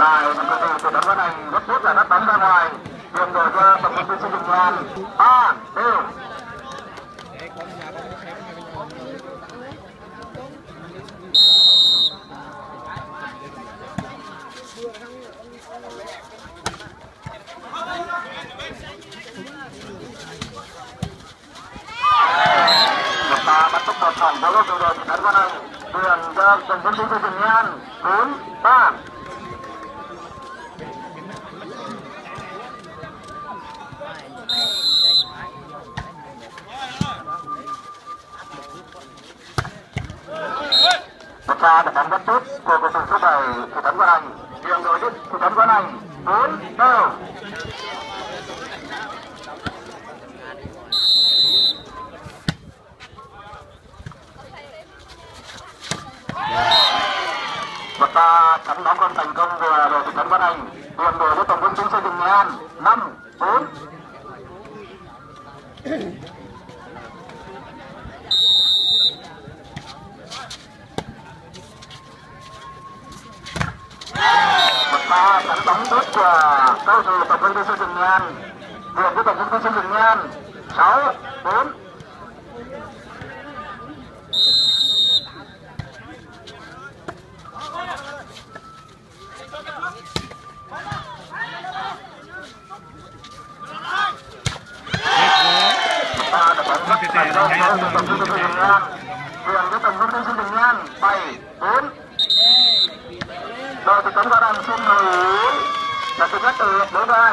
lại một cầu thủ của Trấn Văn Anh rất tốt là đã bắn ra ngoài, đường đổi cho tổng công ty xây dựng Ngàn 3-2. Một pha bắn tốc độ thẳng của lô đội của Trấn Văn Anh, đường cho tổng công ty xây dựng Ngàn 4-3. Một pha đập bóng rất tốt của cầu thủ số 7 của Trấn Văn Anh, đường đội của Trấn Văn Anh 4-2. Một pha chắn bóng không thành công của đội Trấn Văn Anh, đường đội với tổng công ty xây dựng Nghệ An 5-4. Một pha chắn bóng tốt của cầu thủ tổng công ty xây dựng Nghệ An, đường với tổng công ty xây dựng Nghệ An 6-4. Đội thị trấn Gia Đăng xin lỗi là sự rất từ đối với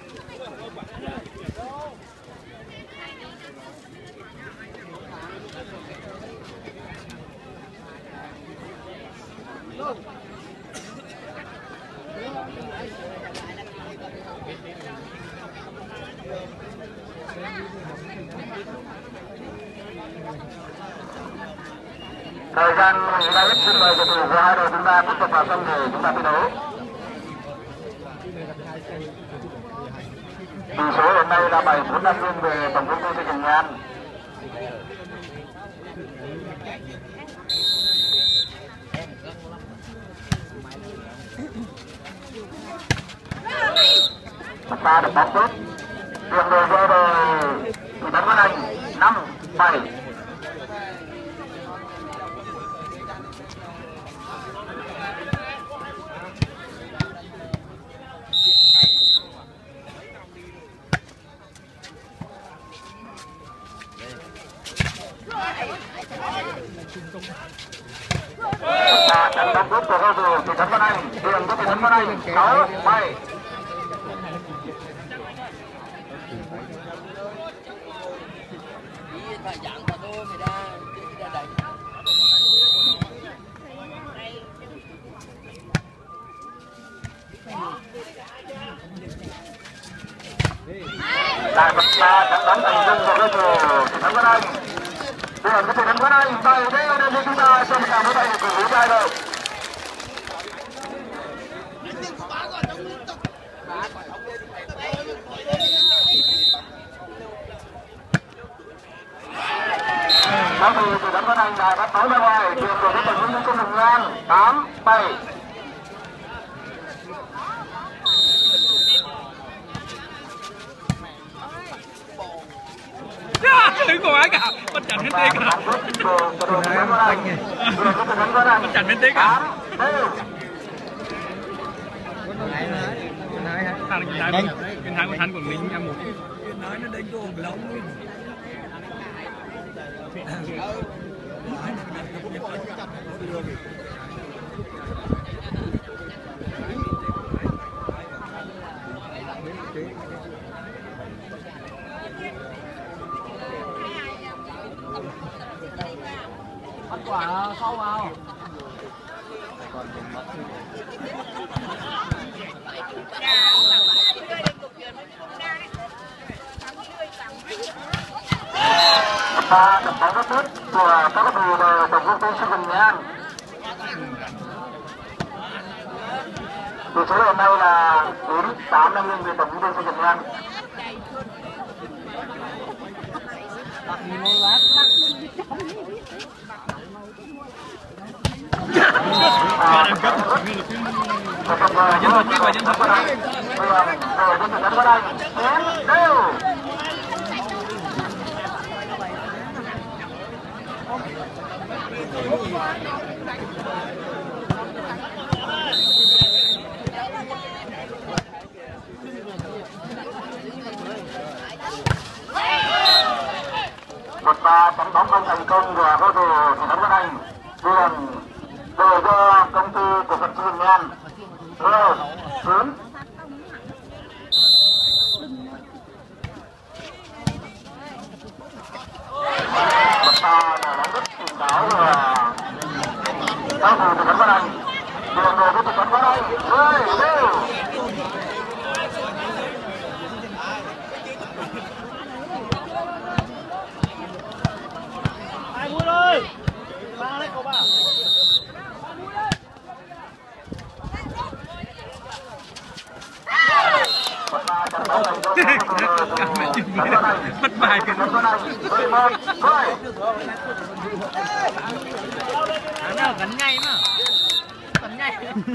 thời gian nghỉ đã hết. Xin mời cầu thủ của hai đội chúng ta tiếp tục vào sân để chúng ta thi đấu. Tỷ số hiện nay là 7-4 đang nghiêng về tổng công ty xây dựng Nghệ An. Một pha được bóng tốt, đường đội cho đội thị trấn Văn Anh 5-7. Trận bóng tốt của cầu thủ thị trấn Văn Anh, đường của thị trấn Văn Anh 6-7. Lại một pha trận bóng thành công của cầu thủ thị trấn Văn Anh, đường của thị trấn Văn Anh 7-2 nên chúng ta xem cả với tay của cầu thủ trai rồi. Cầu thủ thị trấn Văn Anh đã bắt bóng ra ngoài, đường của tổng công ty xây dựng Nghệ An 8-7. Đứng của anh cả, con chặt hết tiếc cả. Con chặt hết tiếc cả. Thằng của mình em một. Nói nó đánh đồ lông. Ăn quả sau vào. Pha đập bóng rất tốt của các cầu thủ tổng công ty xây dựng Nghệ An. Tỷ số hiện nay là 4-8 đang nghiêng về tổng công ty xây dựng Nghệ An. Nhân thuật đi vào nhân thuật vào đây. Rồi nhân thuật vào đây. Tiến đều. Một pha tấn bóng không thành công của cầu thủ thị trấn Vân Anh. Tiền về cho công ty cổ phần xây dựng An. Rồi, xuống. Một pha là rất tỉnh táo của cầu thủ thị trấn Vân Anh. Tiền về cho thị trấn Vân Anh. Rồi, đều. Bất bài cái nó gắn ngay mà gắn ngay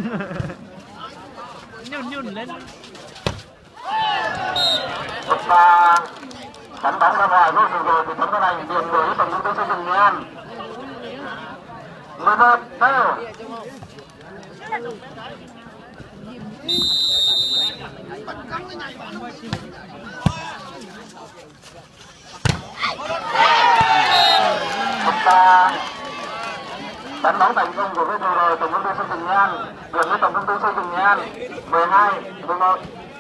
nhún lên một pha đánh bóng ra ngoài vô rồi thì tấm cái này tiền với tổng công ty xây dựng Nghệ An 11 đều. Một pha đánh bóng thành công của vừa rồi tổng công ty xây dựng Nghệ An điểm với tổng công ty xây dựng Nghệ An 12-11.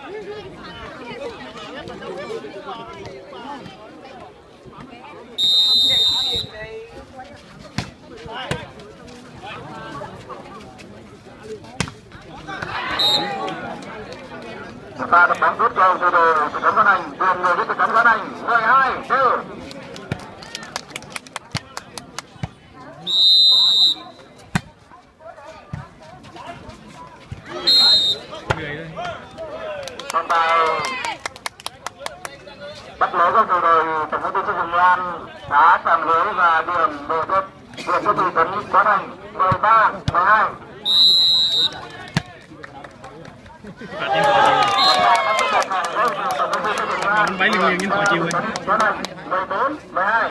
Một pha đập bóng rút cầu vừa rồi thị trấn Vân Anh tiền người với thị trấn Vân Anh 12-4. Còn vào bắt lỗi của vừa rồi tổng công ty xây dựng Nghệ An đã chạm lưới và điểm về cho thị trấn Vân Anh 13-12. Bắn bánh liền nhưng khỏi chịu rồi. 14-12.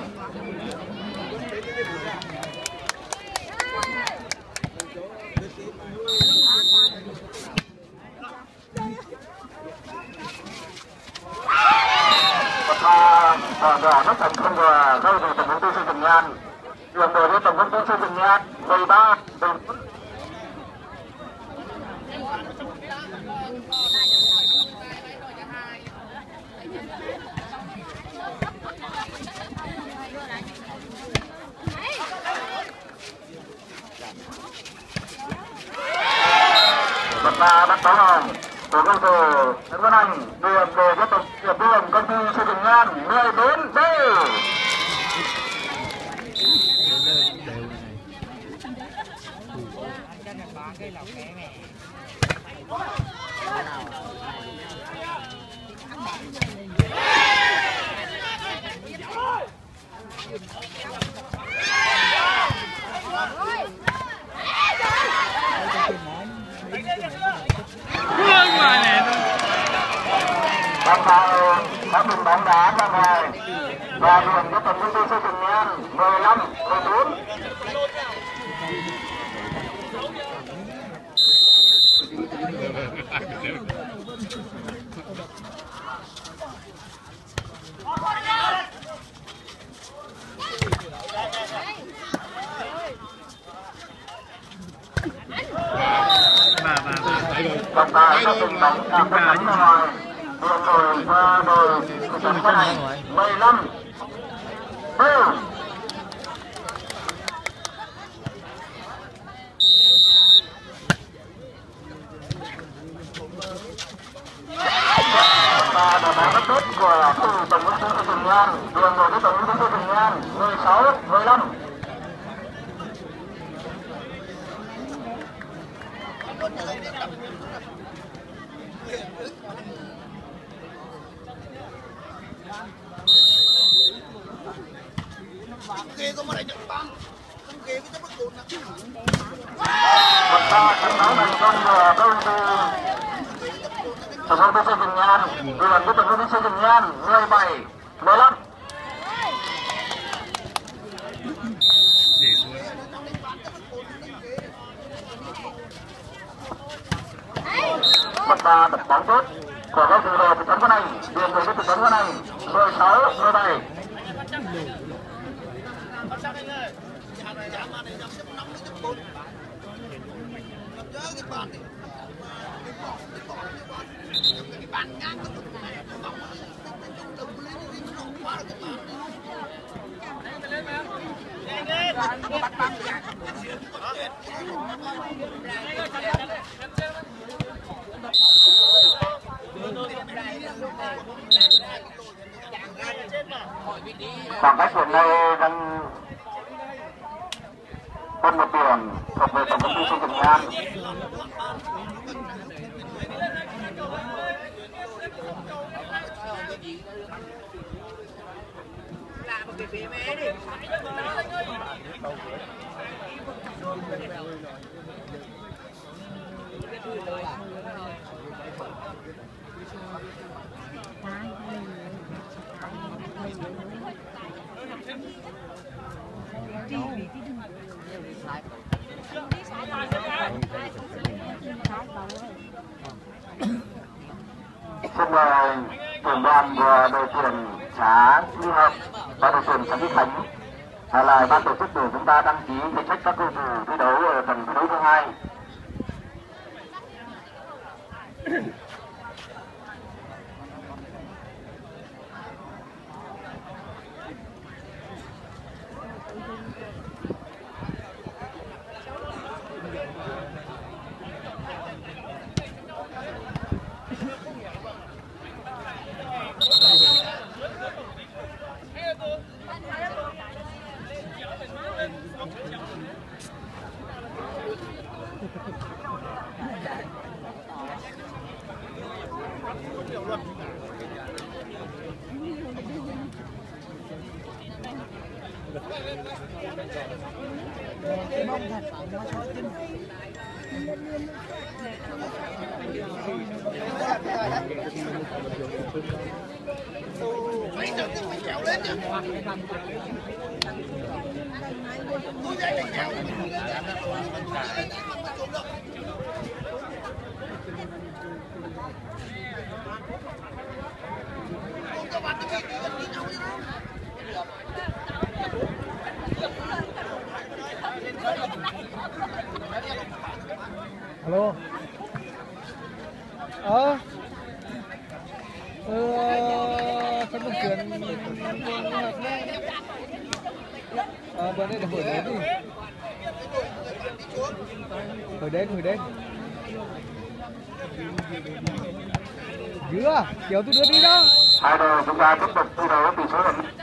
Rất thành công của cầu thủ tổng công ty xây dựng Nghệ An điểm về với tổng công ty xây dựng Nghệ An 13-4. Một pha bắt bóng hồng của cầu thủ Trần Văn Anh điểm về cho tổng công ty xây dựng Nghệ An 14 đều. Bóng vào các đường bóng đá ra ngoài và điểm cho tổng công ty xây dựng Nghệ An 15-14. Trọng tài các đường bóng đang bắn ra ngoài. Đường rồi và rồi của trận bóng này 15 đều. Và đá bóng rất tốt của tổng công ty xây dựng Nghệ An đường rồi với tổng công ty xây dựng Nghệ An 16-15. Một pha trận đấu thành công của công ty tổng công ty xây dựng Nghệ An vừa với tổng công ty xây dựng Nghệ An 17-15. Một pha đập bóng tốt của các thủ đội thị trấn Vân Anh, điền về với thị trấn Vân Anh 16-17. Khoảng cách hiện nay đang hơn 1 điểm thuộc về tổng công ty xây dựng Nghệ An. Xin mời trưởng đoàn của đội tuyển xã Nghi Hợp và đội tuyển xã Nghi Khánh là ban tổ chức để chúng ta đăng ký danh sách các cầu thủ thi đấu ở trận thi đấu thứ 2. Alo. Sân vận chuyển bữa nay là hồi đến đi. Hồi đến. Dứa, kiểu tôi đưa đi đó. Hai đội chúng ta tiếp tục thi đấu tỷ số là